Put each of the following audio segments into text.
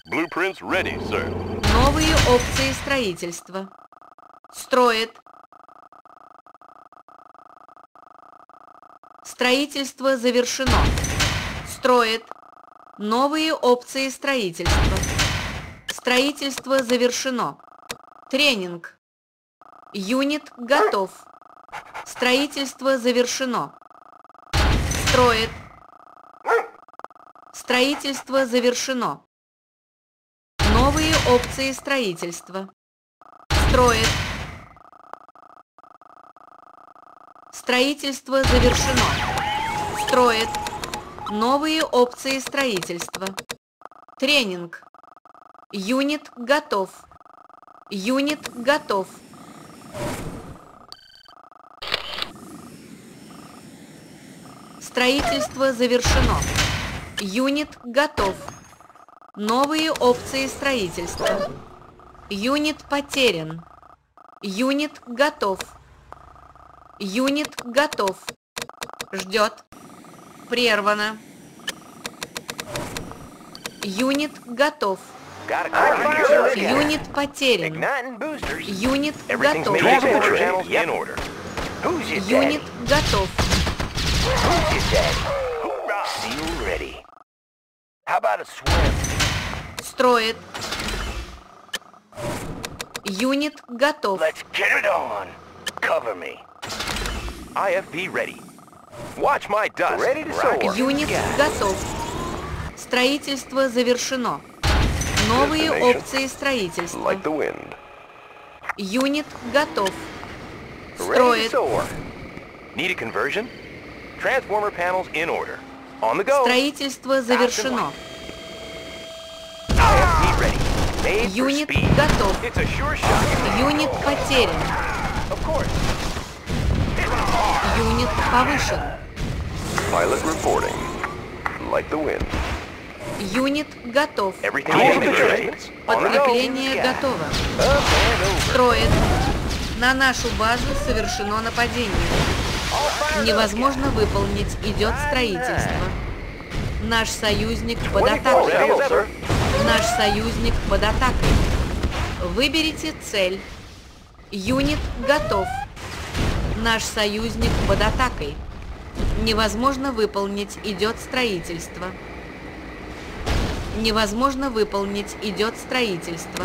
Blueprints ready, sir. Новые опции строительства. Строит. Строительство завершено. Строит. Новые опции строительства. Строительство завершено. Тренинг. Юнит готов. Строительство завершено. Строит. Строительство завершено. Новые опции строительства. Строит. Строительство завершено. Строит. Новые опции строительства. Тренинг. Юнит готов. Юнит готов. Строительство завершено. Юнит готов. Новые опции строительства. Юнит потерян. Юнит готов. Юнит готов. Ждет. Прервано. Юнит готов. Юнит потерян. Юнит готов. Юнит готов. Строит. Юнит готов. IFV ready. Watch my dust. Ready to soar. Юнит готов. Строительство завершено. Новые опции строительства. Like the wind. Юнит готов. Строит. Need a conversion? Transformer panels in order. On the go. Строительство завершено. IFV ready. Made for Юнит speed. готов. It's a sure shot. Юнит потерян. Of course. Юнит повышен. Pilot reporting. Like the wind. Юнит готов. Everything. Подкрепление готово. Строит. На нашу базу совершено нападение. Невозможно выполнить. Идет строительство. Наш союзник под атакой. Наш союзник под атакой. Выберите цель. Юнит готов. Наш союзник под атакой. Невозможно выполнить. Идет строительство. Невозможно выполнить. Идет строительство.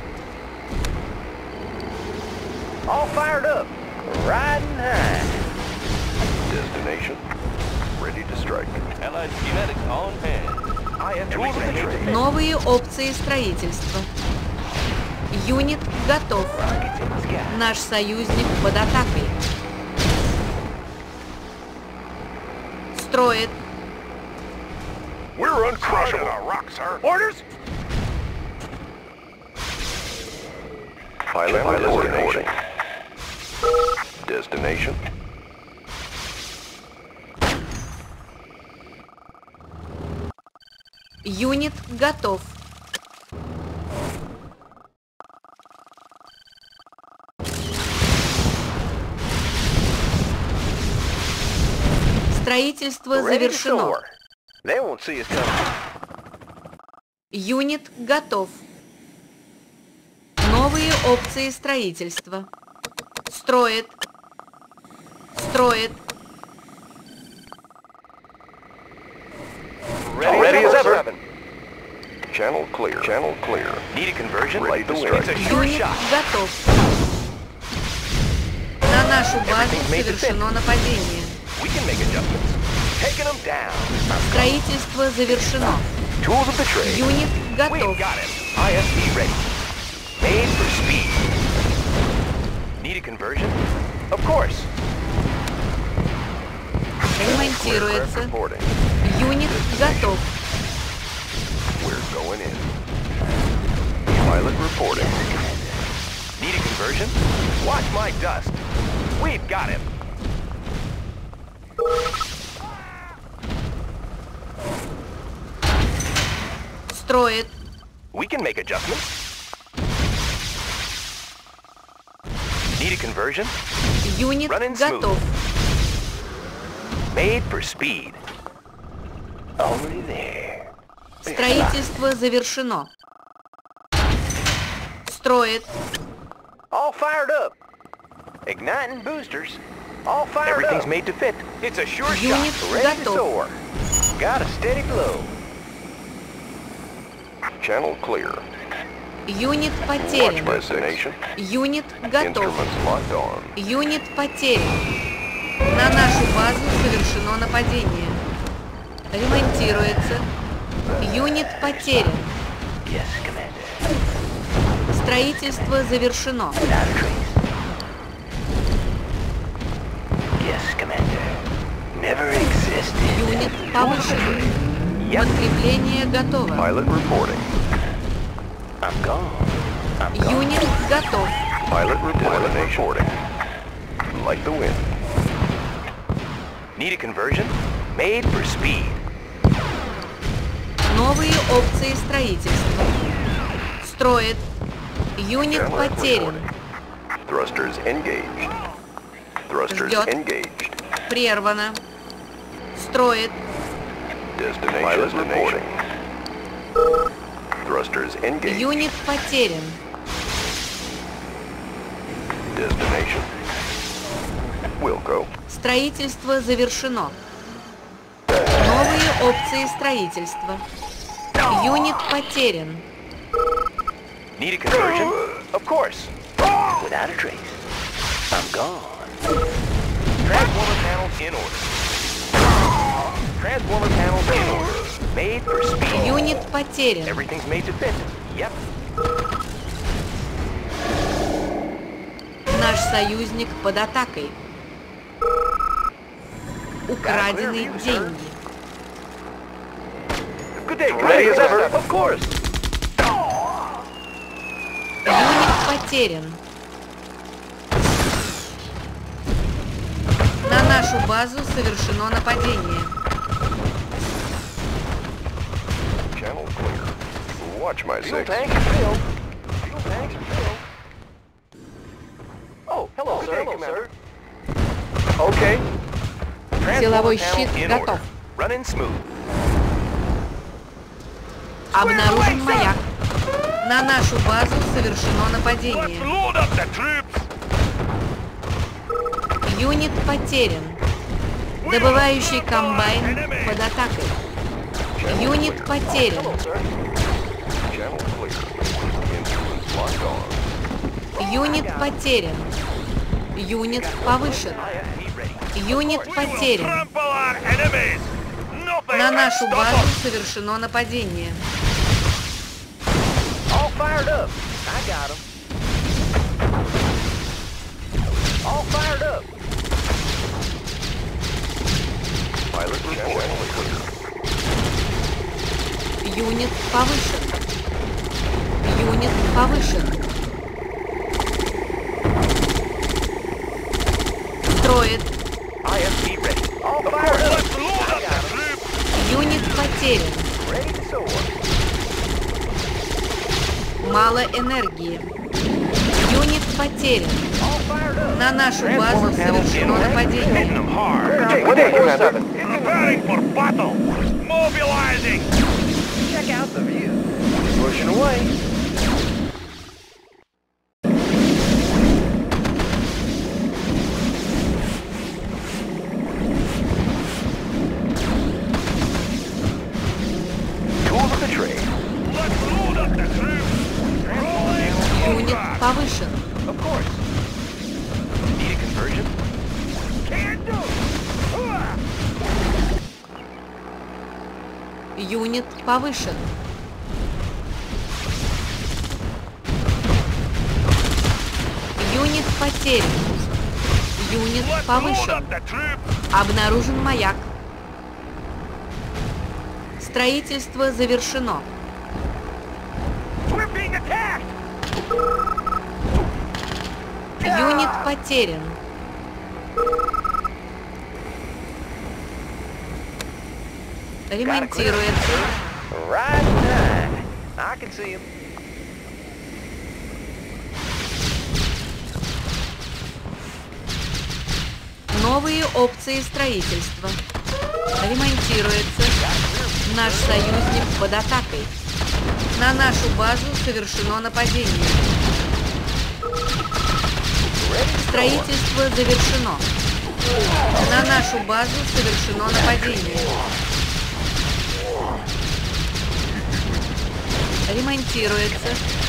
All fired up. Riding high. Destination. Ready to strike. Allied schematics on hand. Новые опции строительства. Юнит готов. Наш союзник под атакой. Строит. We're uncrushable. Sir. Orders? Pilot reporting. Destination. Юнит готов. Строительство завершено. Юнит готов. Новые опции строительства. Строит. Строит. Ready as ever. Channel clear. Channel clear. Need a conversion? Ready to strike. Юнит готов. На нашу базу совершено нападение. We can make adjustments. Taking them down. Строительство завершено. Tools of the trade. Юнит готов. We've got it. IFV ready. Made for speed. Need a conversion? Of course. Ремонтируется. Reporting. Юнит готов. We're going in. Pilot reporting. Need a conversion? Watch my dust. We've got him. Строит. We can make adjustments. Need a conversion? Юнит Running готов. Made for speed. Already there. Строительство завершено. Строит. All fired up. Igniting boosters. All fired Everything's up. made to fit. It's a sure Unit shot. Ready to готов. soar. Got a steady blow. Channel clear. Юнит Watch потерян. destination. Юнит готов. Instruments locked on. Юнит потерян. На нашу базу совершено нападение. Ремонтируется. Юнит потерян. Yes, Commander. Строительство завершено. Without a trace. Yes, Commander. Never existed. Юнит повышен. Yep. Подкрепление готово. Pilot reporting. I'm gone. I'm gone. Юнит готов. Pilot reporting. Like the wind. Need a conversion? Made for speed. Новые опции строительства. Строит. Юнит Channel потерян. reporting. Thrusters engaged. Thrusters Ждет. engaged. Прервано. Строит. Destination reporting. Thrusters engaged. Юнит потерян. Destination. Wilco. Строительство завершено. Новые опции строительства. Юнит потерян. Need a conversion? Of course. Without a trace. I'm gone. Transformer panels in order. Transformer panels in order. Made for speed. Юнит потерян. Everything's made to fit. Yep. Наш союзник под атакой. Украдены деньги. Good day, ready as ever. Of course. Юнит потерян. На нашу базу совершено нападение. Channel clear. Watch my Fuel six. tanks are filled. Fuel tanks are filled. Oh, hello, sir. Hello, sir. Okay. Силовой Transformer щит panel in готов. order. Running smooth. Обнаружен маяк. На нашу базу совершено нападение. Load up the troops. Юнит потерян. Добывающий комбайн под атакой. Юнит потерян. Channel clear. Instruments locked on. Юнит потерян. Юнит повышен. Юнит потерян. На нашу базу совершено нападение. All fired up. I got him. All fired up. Pilot reporting. Юнит повышен. Юнит повышен. Строит. IFV ready. All fired up. I got him. Юнит потерян. Ready to soar. Мало энергии. Юнит потерян. All fired up. На нашу базу совершено нападение. Hitting them hard. Good day, Commander. Preparing for battle. Mobilizing. Check out the view. Pushing away. Tools of the trade. Let's load up the troops. Юнит повышен. Of course. Need a conversion? Can do. Юнит повышен. Юнит потерян. Юнит повышен. Обнаружен маяк. Строительство завершено. We're being attacked. Юнит потерян. Ремонтируется. Right time. I can see him. Новые опции строительства. Ремонтируется. Наш союзник под атакой. На нашу базу совершено нападение. Строительство завершено. На нашу базу совершено нападение. Ремонтируется.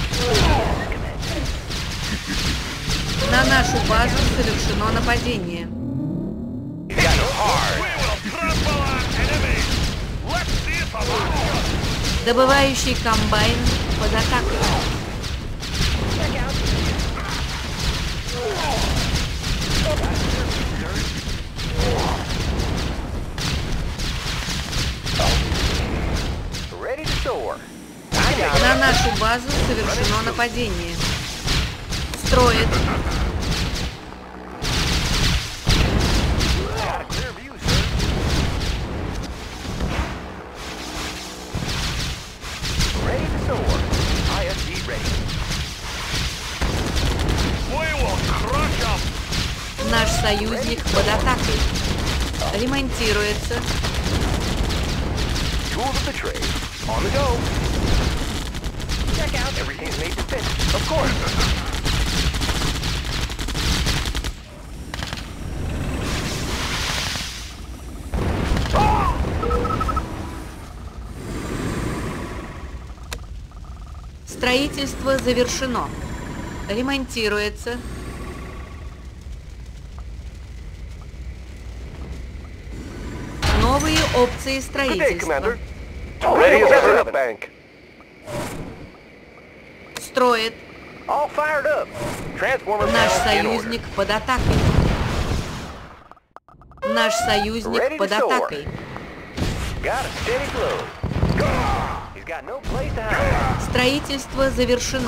На нашу базу совершено нападение. Добывающий комбайн под атакой. На нашу базу совершено нападение. Строит. Наш союзник под атакой. Ремонтируется. Строительство завершено. Ремонтируется. Новые опции строительства. Строит. Наш союзник под атакой. Наш союзник под атакой. Строительство завершено.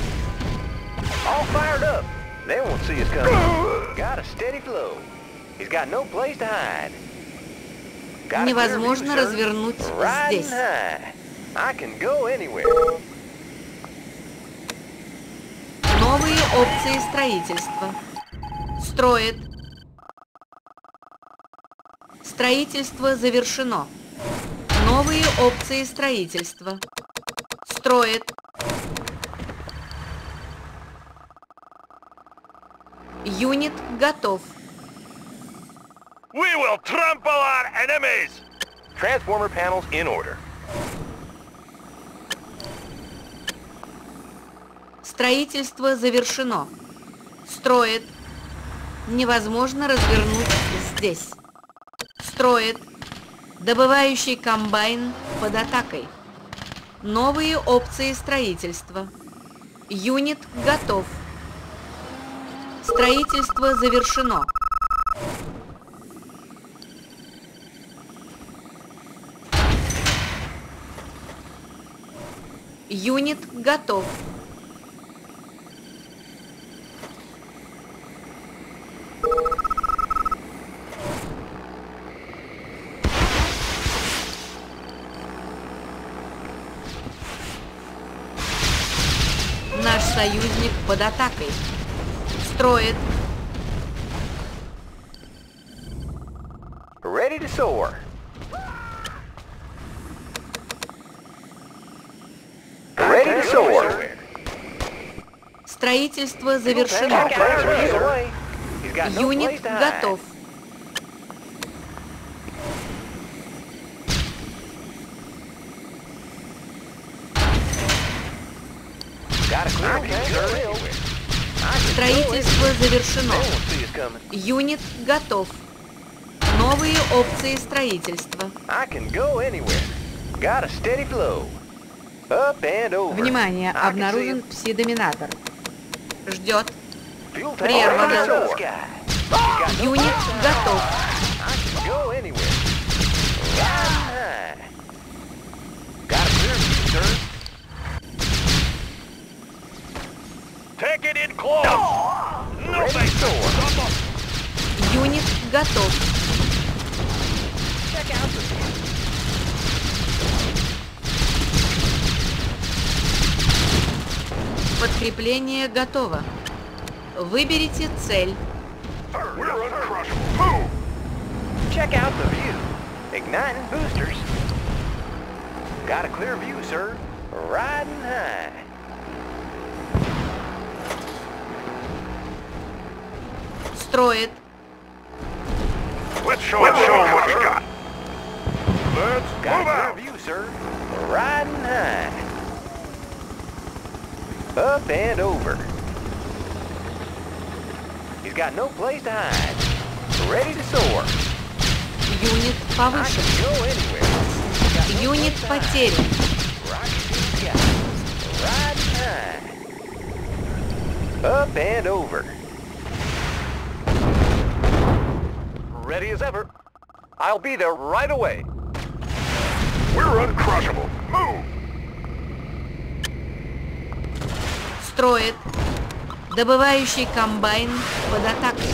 Невозможно развернуть здесь. Новые опции строительства. Строит. Строительство завершено. Новые опции строительства. Строит. Юнит готов. We will trample our enemies! Transformer panels in order. Строительство завершено. Строит. Невозможно развернуть здесь. Строит. Добывающий комбайн под атакой. Новые опции строительства. Юнит готов. Строительство завершено. Юнит готов. Наш союзник под атакой. Строит. Ready to soar. Ready to soar. Строительство завершено. Юнит готов. Строительство завершено. Юнит готов. Новые опции строительства. Внимание, обнаружен пси-доминатор. Ждет. Прервано. Юнит готов. Юнит готов. Подкрепление готово. Выберите цель. Check out the view. Igniting boosters. Got a clear view, sir. riding high. Строит. Let's show 'em what we got. Got a clear view, sir. Riding high. Up and over. He's got no place to hide. Ready to soar. Юнит I повышен. can go anywhere. Got no Юнит place to hide. потерян. Rocket to the sky. Riding high. Up and over. Ready as ever. I'll be there right away. We're uncrushable. Move! Строит. Добывающий комбайн под атакой.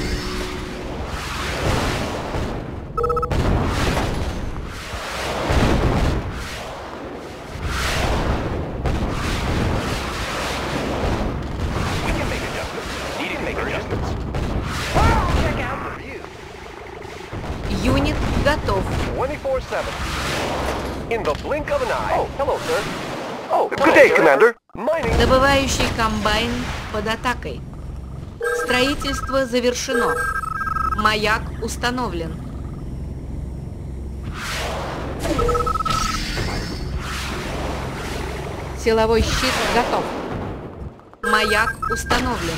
We can make adjustments. Need to make adjustments. Check out the view. Юнит готов. 24/7. In the blink of an eye. Oh, hello, sir. Oh, Good day, Commander. Mining. Добывающий комбайн под атакой. Строительство завершено. Маяк установлен. Силовой щит готов. Маяк установлен.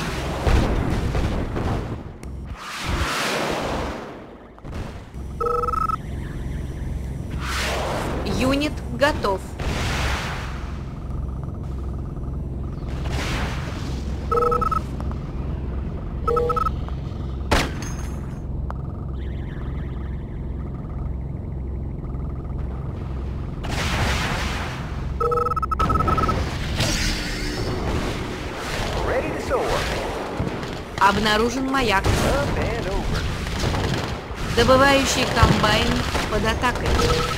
Юнит готов. Ready to soar. Обнаружен маяк. Up and over. Добывающий комбайн под атакой.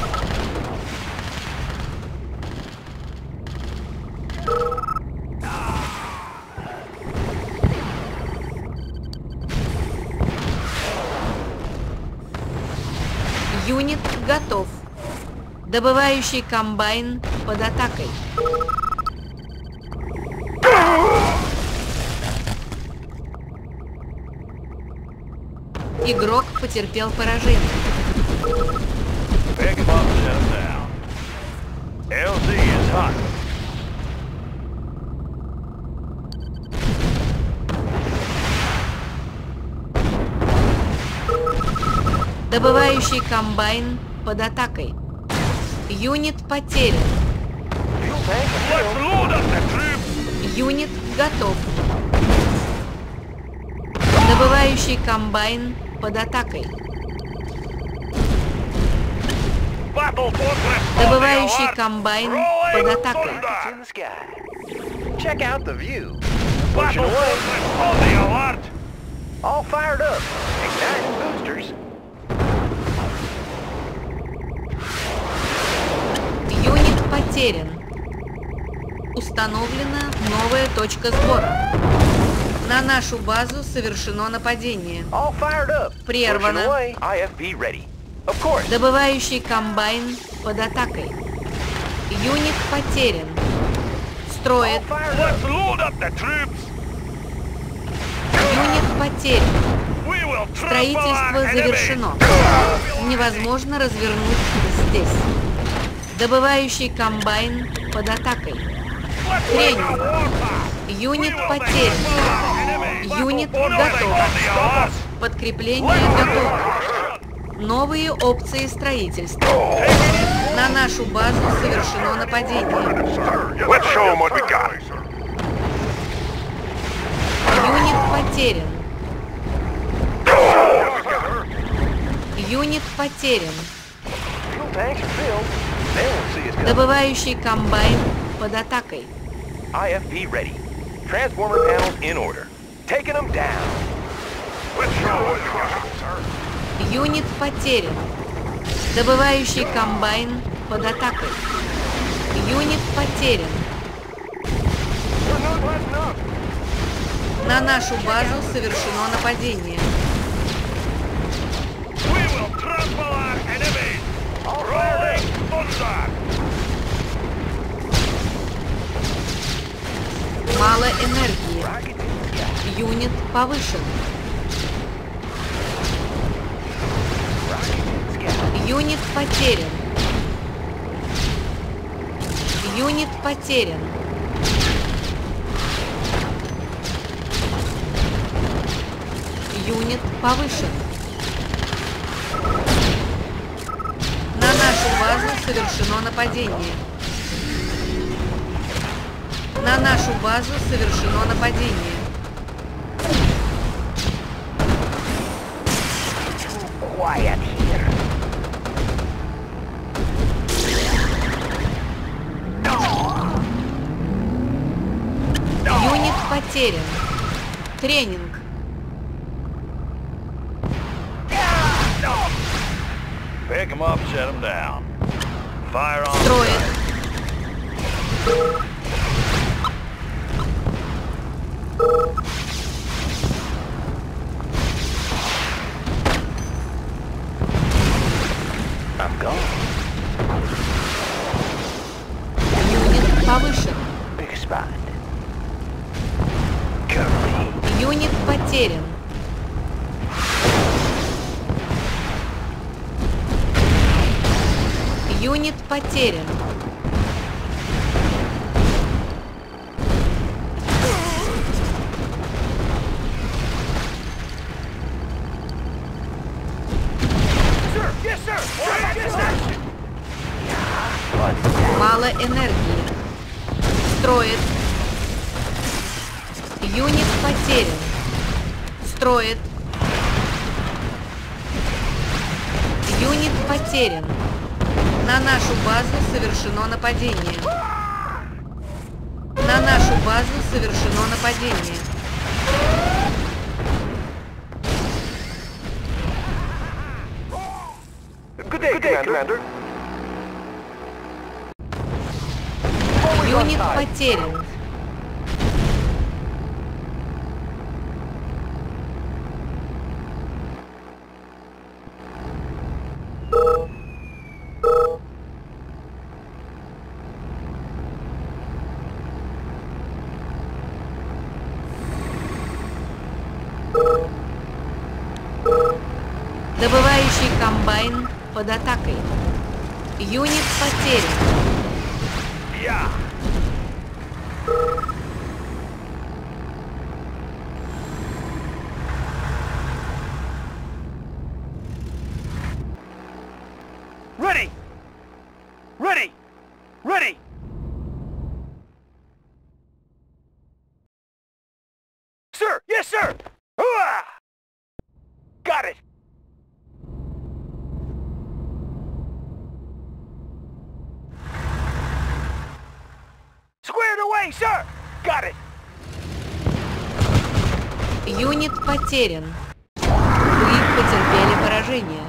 Юнит готов. Добывающий комбайн под атакой. Игрок потерпел поражение. Pick him up and set him down. LZ is hot. Добывающий комбайн под атакой. Юнит потерян. Fuel tank filled. Load up the troops! Юнит готов. Добывающий комбайн под атакой. Battle fortress! Добывающий комбайн под атакой. Rockets in the sky. Check out the view. Pushing Battle away. fortress on the alert! All fired up. Igniting boosters. Юнит потерян. Установлена новая точка сбора. На нашу базу совершено нападение. All fired up. Прервано. Pushing away. IFB ready. Of course. Добывающий комбайн под атакой. Юнит потерян. Строит. All fired up. Let's load up the troops! Юнит потерян. We will trample Строительство our завершено. enemy! Невозможно развернуть здесь. Добывающий комбайн под атакой. Let's Тренинг. win the warpath! Юнит We will потерян. trample our enemy! Юнит Battle готов. on the alert! Подкрепление готово. Новые опции строительства. На нашу базу совершено нападение. Let's show 'em what we got! Юнит потерян. Юнит потерян. Fuel tanks are filled. They won't see us coming. Добывающий комбайн под атакой. IFB ready. Transformer panels in order. Taking them down. Let's show 'em what we got, sir! Юнит потерян. Добывающий комбайн под атакой. Юнит потерян. We're not letting up. На нашу базу совершено нападение. We will trample our enemies! All fired Rolling thunder! up. повышен. Юнит потерян. Юнит потерян. Юнит повышен. На нашу базу совершено нападение. На нашу базу совершено нападение. Quiet here. Юнит потерян. Тренинг. Pick him up, set him down. Fire on Строит. I'm gone. Юнит повышен. Big spot. Curly. Юнит потерян. Юнит потерян. Sir, yes, sir. Yes, sir. Мало энергии. Строит. Юнит потерян. Строит. Юнит потерян. На нашу базу совершено нападение. На нашу базу совершено нападение. Good day, Commander. Юнит потерян. Добывающий комбайн под атакой. Юнит потерян. Yeah. Ready! Ready! Ready! Sir! Yes, sir! Hooah! Got it! Squared away, sir! Got it! Юнит потерян. Вы потерпели поражение.